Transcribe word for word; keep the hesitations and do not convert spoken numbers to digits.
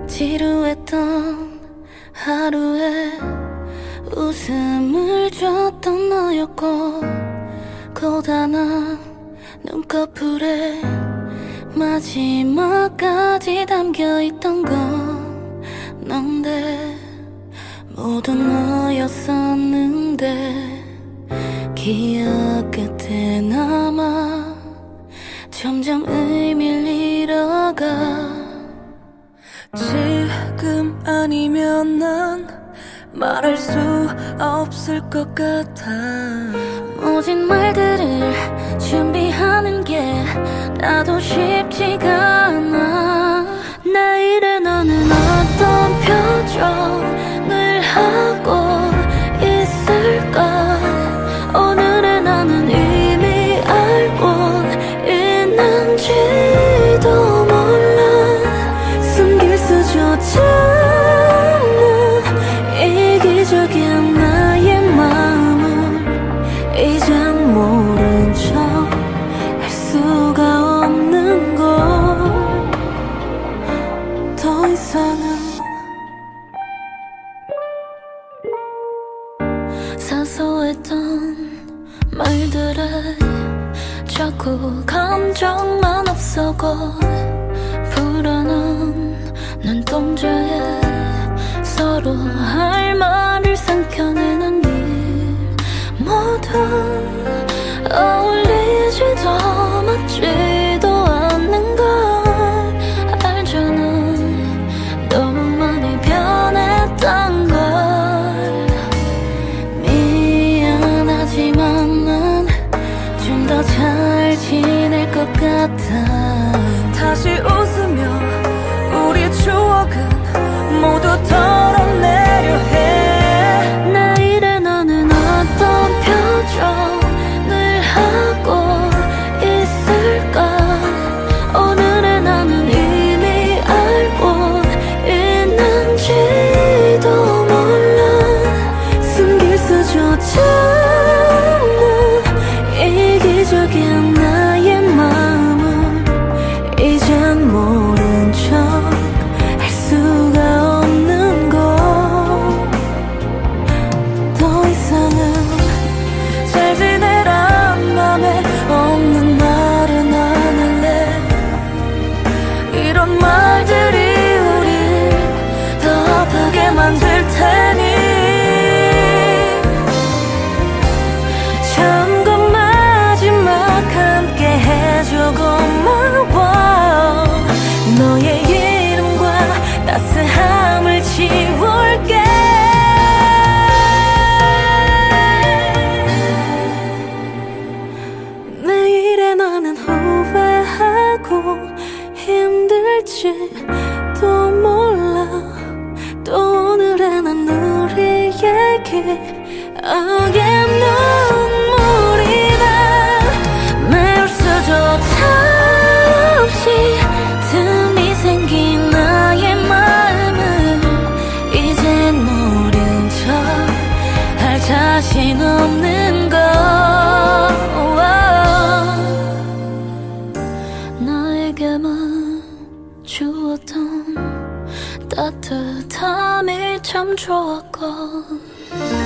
지루했던 하루에 웃음을 줬던 너였고, 고단한 눈꺼풀에 마지막까지 담겨있던 건 넌데, 모두 너였었는데 기억 끝에 남아 점점 의미를 잃어가. 지금 아니면 난 말할 수 없을 것 같아. 모진 말들을 준비하는 게 나도 쉽지가 않아. 내일의 너는 어떤 표정을 하고 있을까? 오늘의 나는 이미 알고 있는지도 몰라. 숨길 수조차 없는 이기적인 나의 마음을 이젠 모른 척 할 수가 없는 걸. 더 이상은 사소했던 말들에 자꾸 감정만 앞서고, 불안한 눈동자에 서로 할 말을 삼켜내는 일 뭐든 어울리지도 맞지도 않는 걸 알잖아. 너무 많이 변했던 걸. 미안하지만 난 좀 더 잘 지낼 것 같아. 다시 웃으며 우리의 추억은 모두 털어내려 해. 내일의 너는 어떤 표정을 하고 있을까? 오늘의 나는 이미 알고 있는지도 몰라. 숨길 수조차 없는 이기적인 나의 마음을 이젠 모른 척 할 수가 없는 걸. 더 이상은 잘 지내란 맘에 없는 말은 안 할래. 이런 말들이 우릴 더 아프게 만들 테니. 처음과 마지막 함께 해줘 고마워. 너의 이름과 따스함을 지울게. 내일의 나는 후회하고 힘들지도 몰라. 또 오늘의 난 우리에게 어게 눈물이 나. 매울 수조차 없이 틈이 생긴 나의 마음을 이젠 모른 척 할 자신 없는 걸. 나에게만 주었던 따뜻함이 참 좋았고.